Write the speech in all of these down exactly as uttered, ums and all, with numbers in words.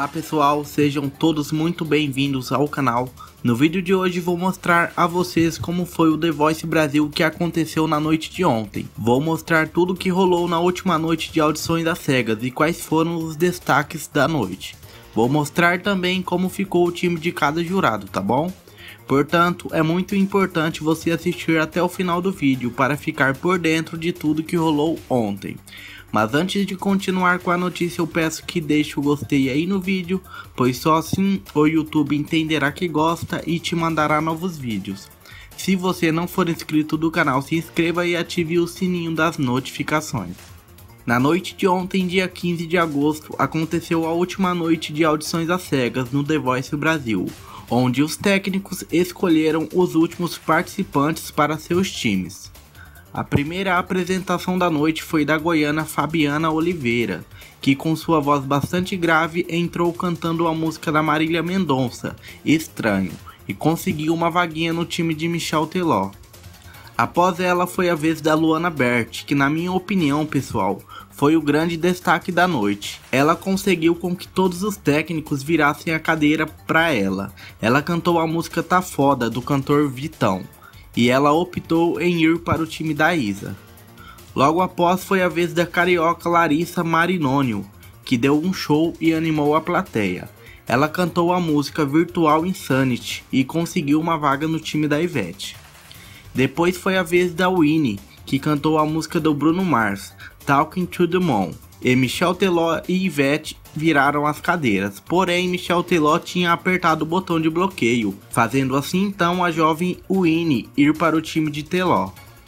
Olá pessoal, sejam todos muito bem-vindos ao canal. No vídeo de hoje vou mostrar a vocês como foi o The Voice Brasil que aconteceu na noite de ontem. Vou mostrar tudo o que rolou na última noite de audições das cegas e quais foram os destaques da noite. Vou mostrar também como ficou o time de cada jurado, tá bom? Portanto, é muito importante você assistir até o final do vídeo para ficar por dentro de tudo que rolou ontem. Mas antes de continuar com a notícia, eu peço que deixe o gostei aí no vídeo, pois só assim o YouTube entenderá que gosta e te mandará novos vídeos. Se você não for inscrito do canal, se inscreva e ative o sininho das notificações. Na noite de ontem, dia quinze de agosto, aconteceu a última noite de audições às cegas no The Voice Brasil, onde os técnicos escolheram os últimos participantes para seus times. A primeira apresentação da noite foi da goiana Fabiana Oliveira, que com sua voz bastante grave entrou cantando a música da Marília Mendonça, Estranho, e conseguiu uma vaguinha no time de Michel Teló. Após ela foi a vez da Luana Berti, que na minha opinião pessoal, foi o grande destaque da noite. Ela conseguiu com que todos os técnicos virassem a cadeira para ela. Ela cantou a música Tá Foda, do cantor Vitão. E ela optou em ir para o time da Isa. Logo após foi a vez da carioca Larissa Marinônio, que deu um show e animou a plateia. Ela cantou a música Virtual Insanity e conseguiu uma vaga no time da Ivete. Depois foi a vez da Winnie, que cantou a música do Bruno Mars, Talking to the Moon. E Michel Teló e Ivete viraram as cadeiras, porém Michel Teló tinha apertado o botão de bloqueio, fazendo assim então a jovem Winnie ir para o time de Teló.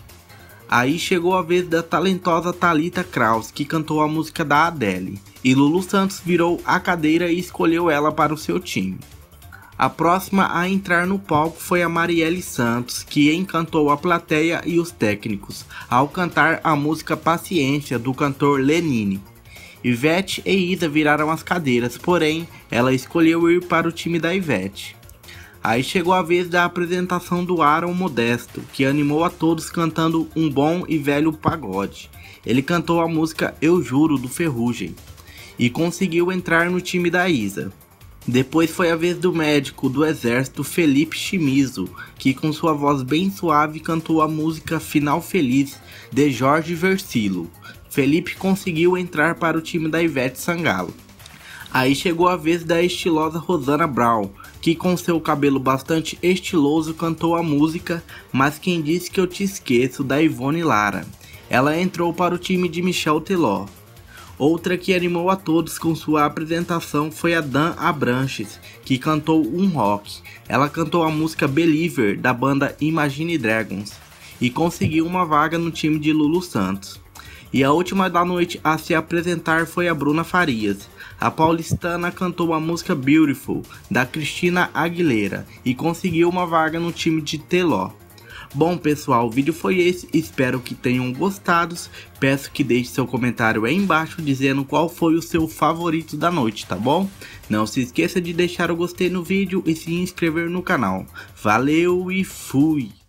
Aí chegou a vez da talentosa Thalita Kraus, que cantou a música da Adele, e Lulu Santos virou a cadeira e escolheu ela para o seu time. A próxima a entrar no palco foi a Marielle Santos, que encantou a plateia e os técnicos, ao cantar a música Paciência, do cantor Lenine. Ivete e Isa viraram as cadeiras, porém, ela escolheu ir para o time da Ivete. Aí chegou a vez da apresentação do Aaron Modesto, que animou a todos cantando um bom e velho pagode. Ele cantou a música Eu Juro, do Ferrugem, e conseguiu entrar no time da Isa. Depois foi a vez do médico do exército Felipe Chimizo, que com sua voz bem suave cantou a música Final Feliz, de Jorge Versilo. Felipe conseguiu entrar para o time da Ivete Sangalo. Aí chegou a vez da estilosa Rosana Brown, que com seu cabelo bastante estiloso cantou a música Mas Quem Disse Que Eu Te Esqueço, da Ivone Lara. Ela entrou para o time de Michel Teló. Outra que animou a todos com sua apresentação foi a Dan Abranches, que cantou um rock. Ela cantou a música Believer, da banda Imagine Dragons, e conseguiu uma vaga no time de Lulu Santos. E a última da noite a se apresentar foi a Bruna Farias. A paulistana cantou a música Beautiful, da Cristina Aguilera, e conseguiu uma vaga no time de Teló. Bom pessoal, o vídeo foi esse, espero que tenham gostado. Peço que deixe seu comentário aí embaixo dizendo qual foi o seu favorito da noite, tá bom? Não se esqueça de deixar o gostei no vídeo e se inscrever no canal. Valeu e fui!